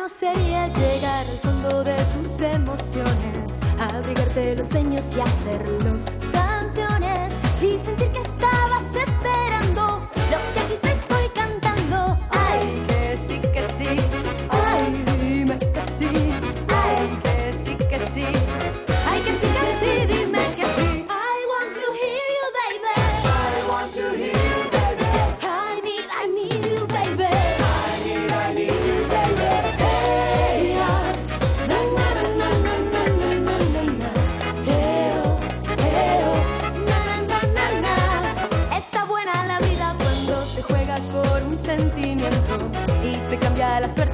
sería llegar al fondo de tus emociones, abrigarte los sueños y hacerlos canciones y sentir que estabas esperando lo que aquí te estoy cantando. Ay, que sí, ay, dime que sí, ay, que sí, ay, que sí, dime que sí. I want to hear you, baby. I want to hear you, baby. I need you, baby. I need you, baby. Hey, yeah. Na na na na na na na na na. Hey, oh, na na na na. Está buena la vida cuando te juegas por un sentimiento y te cambia la suerte.